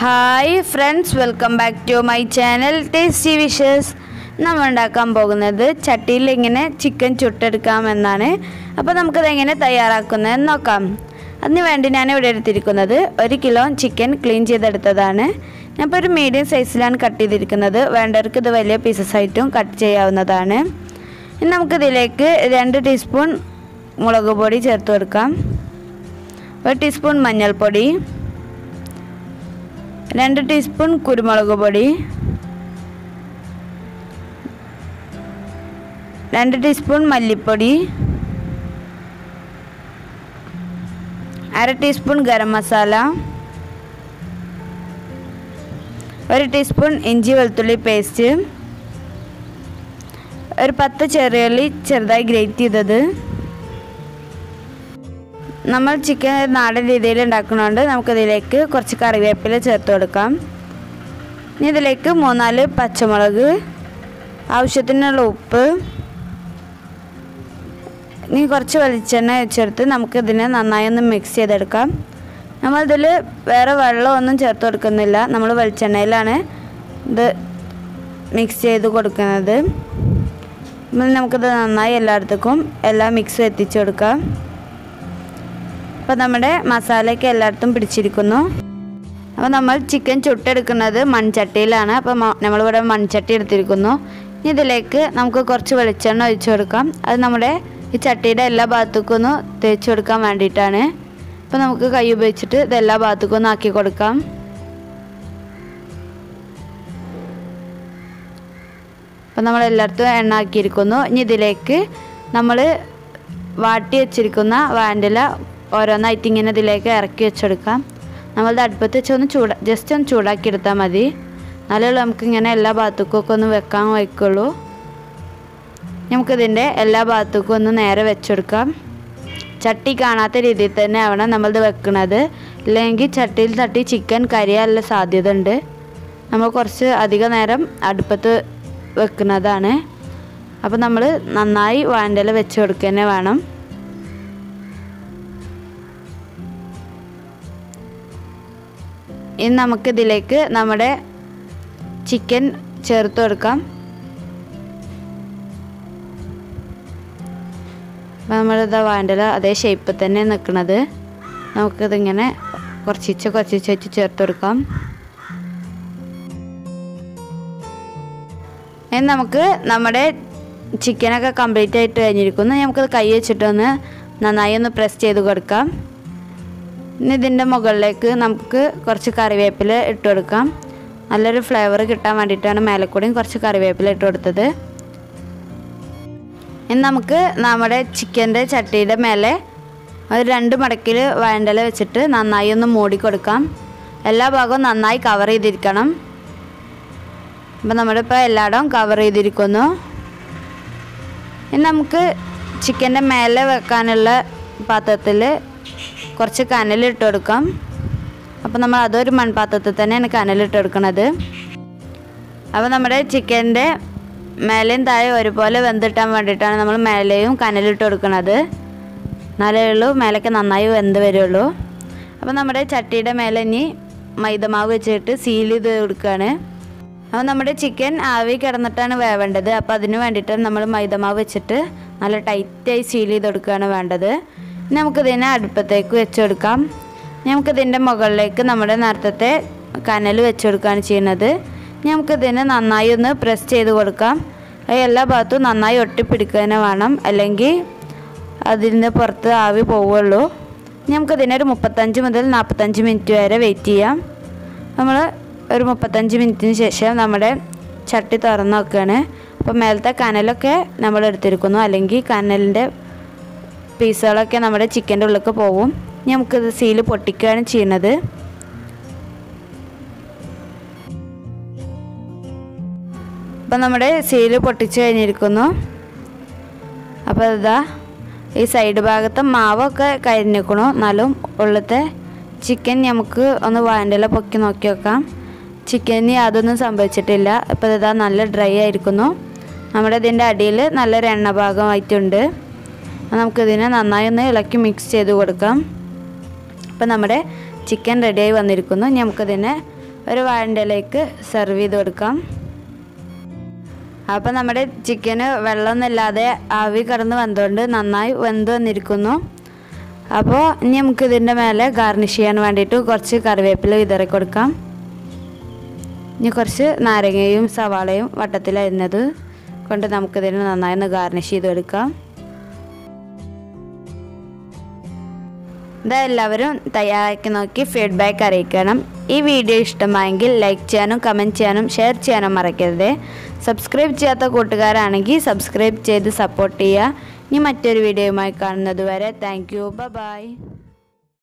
Hi friends, welcome back to my channel tasty dishes. നമ്മൾ ഉണ്ടാക്കാൻ പോകുന്നത് ചട്ടിയിൽ ഇങ്ങനെ ചിക്കൻ ചുട്ടെടുക്കാമെന്നാണ്. അപ്പോൾ നമുക്കത് എങ്ങനെ തയ്യാറാക്കുന്നതെന്ന് നോക്കാം. അതിന് വേണ്ടി ഞാൻ ഇവിടെ എടുത്തിരിക്കുന്നത് 1 കിലോ ചിക്കൻ ക്ലീൻ ചെയ്തെടുത്തതാണ്. ഞാനിപ്പോൾ ഒരു മീഡിയം സൈസിലാണ് കട്ട് ചെയ്തിരിക്കുന്നത്. വേണ്ടവർക്ക് ഇത് വലിയ പീസസ് ആയിട്ടും കട്ട് ചെയ്യാവുന്നതാണ്. ഇനി നമുക്കിതിലേക്ക് 2 ടീസ്പൂൺ മുളക് പൊടി ചേർത്ത് കൊടുക്കാം, 1 ടീസ്പൂൺ മഞ്ഞൾപ്പൊടി, 2 ടീസ്പൂൺ കുരുമുളക് പൊടി, 2 ടീസ്പൂൺ മല്ലിപ്പൊടി, 1/2 ടീസ്പൂൺ ഗരം മസാല, 1 ടീസ്പൂൺ ഇഞ്ചി വെളുത്തുള്ളി പേസ്റ്റ്, ഒരു 10 ചെറിയുള്ളി ചെറുതായി ഗ്രേറ്റ് ചെയ്തത്. നമ്മൾ ചിക്കൻ നാടൻ രീതിയിൽ ഉണ്ടാക്കുന്നതുകൊണ്ട് നമുക്കിതിലേക്ക് കുറച്ച് കറിവേപ്പില ചേർത്ത് കൊടുക്കാം. ഇനി ഇതിലേക്ക് 3-4 പച്ചമുളക്, ആവശ്യത്തിനുള്ള ഉപ്പ്, ഇനി കുറച്ച് വെളിച്ചെണ്ണ ചേർത്ത് നമുക്കിതിനെ നന്നായി ഒന്ന് മിക്സ് ചെയ്തെടുക്കാം. നമ്മളിതിൽ വേറെ വെള്ളമൊന്നും ചേർത്ത് കൊടുക്കുന്നില്ല, നമ്മൾ വെളിച്ചെണ്ണയിലാണ് ഇത് മിക്സ് ചെയ്ത് കൊടുക്കുന്നത്. നമുക്കിത് നന്നായി എല്ലായിടത്തേക്കും എല്ലാ മിക്സും എത്തിച്ചു കൊടുക്കാം. അപ്പോൾ നമ്മുടെ മസാലയൊക്കെ എല്ലായിടത്തും പിടിച്ചിരിക്കുന്നു. അപ്പോൾ നമ്മൾ ചിക്കൻ ചുട്ടെടുക്കുന്നത് മൺചട്ടിയിലാണ്. അപ്പോൾ നമ്മളിവിടെ മൺചട്ടി എടുത്തിരിക്കുന്നു. ഇതിലേക്ക് നമുക്ക് കുറച്ച് വെളിച്ചെണ്ണ ഒഴിച്ചു കൊടുക്കാം. അത് നമ്മുടെ ഈ ചട്ടിയുടെ എല്ലാ ഭാഗത്തേക്കും ഒന്ന് തേച്ച് കൊടുക്കാൻ വേണ്ടിയിട്ടാണ്. അപ്പോൾ നമുക്ക് കൈ ഉപയോഗിച്ചിട്ട് ഇതെല്ലാ ഭാഗത്തേക്കും ഒന്ന് ആക്കി കൊടുക്കാം. അപ്പോൾ നമ്മൾ എല്ലായിടത്തും എണ്ണ ആക്കിയിരിക്കുന്നു. ഇനി ഇതിലേക്ക് നമ്മൾ വാട്ടി വെച്ചിരിക്കുന്ന വാൻഡില ഓരോന്നായിട്ട് ഇങ്ങനെ ഇതിലേക്ക് ഇറക്കി വെച്ചെടുക്കാം. നമ്മളത് അടുപ്പത്ത് വെച്ച് ജസ്റ്റ് ഒന്ന് ചൂടാക്കി എടുത്താൽ മതി. എന്നാലേ നമുക്കിങ്ങനെ എല്ലാ ഭാഗത്തേക്കും ഒക്കെ ഒന്ന് വെക്കാൻ വയ്ക്കുള്ളൂ. നമുക്കിതിൻ്റെ എല്ലാ ഭാഗത്തേക്കും ഒന്ന് നേരെ വെച്ചെടുക്കാം. ചട്ടി കാണാത്ത രീതിയിൽ തന്നെ ആവണം നമ്മളിത് വെക്കുന്നത്. ഇല്ലെങ്കിൽ ചട്ടിയിൽ തട്ടി ചിക്കൻ കരിയാനുള്ള സാധ്യത ഉണ്ട്. നമ്മൾ കുറച്ച് അധിക നേരം അടുപ്പത്ത് വെക്കുന്നതാണ്. അപ്പോൾ നമ്മൾ നന്നായി വാൻഡില വെച്ച് കൊടുക്കുക തന്നെ വേണം. ഇനി നമുക്കിതിലേക്ക് നമ്മുടെ ചിക്കൻ ചേർത്ത് കൊടുക്കാം. അപ്പോൾ നമ്മളിതാ വാൻഡില അതേ ഷേപ്പിൽ തന്നെ നിൽക്കുന്നത്. നമുക്കിതിങ്ങനെ കുറച്ചിച്ച് വെച്ച് ചേർത്ത് കൊടുക്കാം. ഇനി നമുക്ക് നമ്മുടെ ചിക്കനൊക്കെ കംപ്ലീറ്റ് ആയിട്ട് കഴിഞ്ഞിരിക്കുന്നു. നമുക്കത് കൈ വെച്ചിട്ടൊന്ന് നന്നായി ഒന്ന് പ്രസ് ചെയ്ത് കൊടുക്കാം. ഇനി ഇതിൻ്റെ മുകളിലേക്ക് നമുക്ക് കുറച്ച് കറിവേപ്പില ഇട്ട് കൊടുക്കാം. നല്ലൊരു ഫ്ലേവർ കിട്ടാൻ വേണ്ടിയിട്ടാണ് മേലെക്കൂടെയും കുറച്ച് കറിവേപ്പില ഇട്ട് കൊടുത്തത്. ഇനി നമുക്ക് നമ്മുടെ ചിക്കൻ്റെ ചട്ടിയുടെ മേലെ ഒരു 2 മടക്കിൽ വാൻഡില വെച്ചിട്ട് നന്നായി ഒന്ന് മൂടി കൊടുക്കാം. എല്ലാ ഭാഗവും നന്നായി കവർ ചെയ്തിരിക്കണം. അപ്പോൾ നമ്മളിപ്പോൾ എല്ലായിടവും കവർ ചെയ്തിരിക്കുന്നു. ഇനി നമുക്ക് ചിക്കൻ്റെ മേലെ വെക്കാനുള്ള പാത്രത്തിൽ കുറച്ച് കനലിട്ട് കൊടുക്കാം. അപ്പോൾ നമ്മൾ അതൊരു മൺപാത്രത്തിൽ തന്നെയാണ് കനലിട്ട് കൊടുക്കുന്നത്. അപ്പോൾ നമ്മുടെ ചിക്കൻ്റെ മേലെയും താഴെ ഒരുപോലെ വെന്തിട്ടാൻ വേണ്ടിയിട്ടാണ് നമ്മൾ മേലെയും കനലിട്ട് കൊടുക്കുന്നത്. എന്നാലേ ഉള്ളൂ മേലൊക്കെ നന്നായി വെന്ത് വരുള്ളൂ. അപ്പോൾ നമ്മുടെ ചട്ടിയുടെ മേലെ ഇനി മൈദമാവ് വെച്ചിട്ട് സീൽ ചെയ്ത് കൊടുക്കുകയാണ്. അപ്പോൾ നമ്മുടെ ചിക്കൻ ആവി കിടന്നിട്ടാണ് വേവേണ്ടത്. അപ്പോൾ അതിന് വേണ്ടിയിട്ടാണ് നമ്മൾ മൈദമാവ് വെച്ചിട്ട് നല്ല ടൈറ്റായി സീൽ ചെയ്ത് കൊടുക്കുകയാണ് വേണ്ടത്. നമുക്കിതിനെ അടുപ്പത്തേക്ക് വെച്ച് കൊടുക്കാം. നമുക്കിതിൻ്റെ മുകളിലേക്ക് നമ്മുടെ നേരത്തെ കനൽ വെച്ച് കൊടുക്കുകയാണ് ചെയ്യുന്നത്. നമുക്കിതിനെ നന്നായി ഒന്ന് പ്രസ് ചെയ്ത് കൊടുക്കാം. എല്ലാ ഭാഗത്തും നന്നായി ഒട്ടിപ്പിടിക്കുക വേണം, അല്ലെങ്കിൽ അതിൻ്റെ പുറത്ത് ആവി പോവുള്ളൂ. നമുക്കിതിനെ ഒരു 35 മുതൽ 45 മിനിറ്റ് വരെ വെയിറ്റ് ചെയ്യാം. നമ്മൾ ഒരു 35 മിനിറ്റിന് ശേഷം നമ്മുടെ ചട്ടി തുറന്ന് വെക്കുകയാണ്. അപ്പോൾ മേലത്തെ കനലൊക്കെ നമ്മൾ എടുത്തിരിക്കുന്നു, അല്ലെങ്കിൽ കനലിൻ്റെ പീസുകളൊക്കെ നമ്മുടെ ചിക്കൻ്റെ ഉള്ളിലേക്ക് പോവും. നമുക്കിത് സീല് പൊട്ടിക്കുകയാണ് ചെയ്യുന്നത്. അപ്പോൾ നമ്മുടെ സീല് പൊട്ടിച്ച് കഴിഞ്ഞിരിക്കുന്നു. അപ്പോൾ ഇതാ ഈ സൈഡ് ഭാഗത്തെ മാവൊക്കെ കരിഞ്ഞിരിക്കണു. എന്നാലും ഉള്ളത്തെ ചിക്കൻ നമുക്ക് ഒന്ന് വാൻഡില പൊക്കി നോക്കി വെക്കാം. ചിക്കന് യാതൊന്നും സംഭവിച്ചിട്ടില്ല. അപ്പോൾ ഇതാ നല്ല ഡ്രൈ ആയിരിക്കുന്നു. നമ്മുടെ ഇതിൻ്റെ അടിയിൽ നല്ലൊരു എണ്ണ ഭാഗമായിട്ടുണ്ട്. നമുക്കിതിനെ നന്നായി ഒന്ന് ഇളക്കി മിക്സ് ചെയ്ത് കൊടുക്കാം. അപ്പോൾ നമ്മുടെ ചിക്കൻ റെഡിയായി വന്നിരിക്കുന്നു. നമുക്കതിനെ ഒരു വാഴയിലേക്ക് സെർവ് ചെയ്ത് കൊടുക്കാം. അപ്പോൾ നമ്മുടെ ചിക്കന് വെള്ളമൊന്നുമില്ലാതെ ആവി കടന്ന് വന്നുകൊണ്ട് നന്നായി വെന്ത് വന്നിരിക്കുന്നു. അപ്പോൾ ഇനി നമുക്ക് ഇതിൻ്റെ മേലെ ഗാർണിഷ് ചെയ്യാൻ വേണ്ടിയിട്ട് കുറച്ച് കറിവേപ്പില വിതറി കൊടുക്കാം. ഇനി കുറച്ച് നാരങ്ങയും സവാളയും വട്ടത്തിലരിഞ്ഞത് കൊണ്ട് നമുക്കിതിന് നന്നായി ഒന്ന് ഗാർണിഷ് ചെയ്ത് കൊടുക്കാം. ഇതെല്ലാവരും തയ്യാറാക്കി നോക്കി ഫീഡ്ബാക്ക് അറിയിക്കണം. ഈ വീഡിയോ ഇഷ്ടമായെങ്കിൽ ലൈക്ക് ചെയ്യാനും കമൻറ്റ് ചെയ്യാനും ഷെയർ ചെയ്യാനും മറക്കരുത്. സബ്സ്ക്രൈബ് ചെയ്യാത്ത കൂട്ടുകാരാണെങ്കിൽ സബ്സ്ക്രൈബ് ചെയ്ത് സപ്പോർട്ട് ചെയ്യുക. ഇനി മറ്റൊരു വീഡിയോയുമായി കാണുന്നത് വരെ താങ്ക് യു. ബൈ.